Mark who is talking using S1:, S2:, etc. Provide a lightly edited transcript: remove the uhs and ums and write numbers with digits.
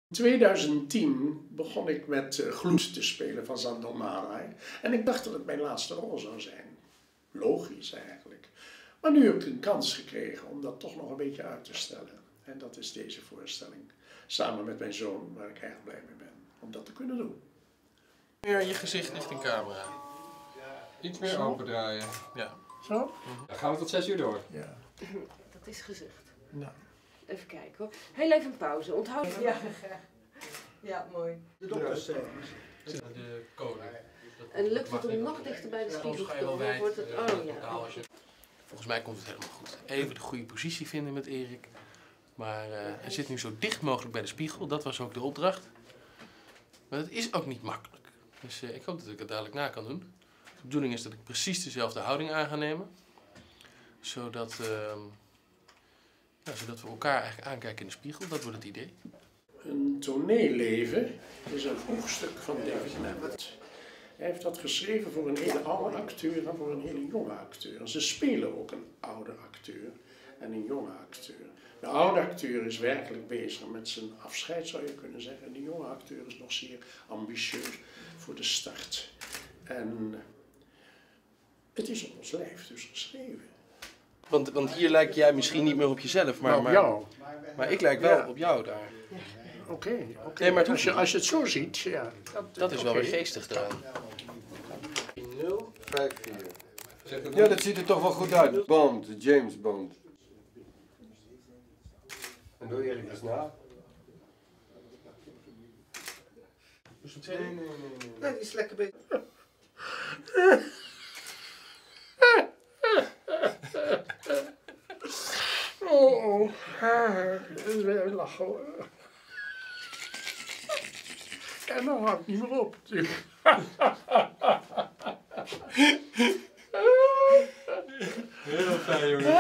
S1: In 2010 begon ik met Gloed te spelen van Zandor Marai. En ik dacht dat het mijn laatste rol zou zijn. Logisch eigenlijk. Maar nu heb ik een kans gekregen om dat toch nog een beetje uit te stellen. En dat is deze voorstelling. Samen met mijn zoon, waar ik erg blij mee ben. Om dat te kunnen doen.
S2: Meer je gezicht richting camera.
S3: Iets meer opendraaien.
S2: Ja.
S1: Zo?
S3: Dan gaan we tot 6 uur door.
S1: Ja.
S4: Dat is gezegd.
S1: Nou.
S4: Even kijken hoor. Heel even een pauze. Onthoud. Ja, mooi.
S2: De code.
S4: En lukt het om nog dichter bij de spiegel te komen? Dan wordt het... Oh ja.
S2: Volgens mij komt het helemaal goed. Even de goede positie vinden met Erik. Maar hij zit nu zo dicht mogelijk bij de spiegel. Dat was ook de opdracht. Maar dat is ook niet makkelijk. Dus ik hoop dat ik het dadelijk na kan doen. De bedoeling is dat ik precies dezelfde houding aan ga nemen. Zodat we elkaar eigenlijk aankijken in de spiegel. Dat wordt het idee.
S1: Een toneelleven is een hoofdstuk van David Mamet. Hij heeft dat geschreven voor een hele oude acteur en voor een hele jonge acteur. En ze spelen ook een oude acteur en een jonge acteur. De oude acteur is werkelijk bezig met zijn afscheid, zou je kunnen zeggen. En de jonge acteur is nog zeer ambitieus voor de start. En het is op ons lijf dus geschreven.
S2: Want hier lijk jij misschien niet meer op jezelf, maar,
S1: op jou.
S2: maar ik lijk wel op jou daar.
S1: Oké.
S2: Nee, maar
S1: als je het zo ziet, ja.
S2: Dat is wel weer geestig eraan.
S3: 0, 5, 4. Ja, dat ziet er toch wel goed uit. Bond, James Bond. En doe Erik eens na. Nee.
S5: Nee, die is lekker bezig.
S1: Oh, dat is weer een lachen hoor. En dan houdt het niet meer op natuurlijk.
S3: Heel fijn jongen.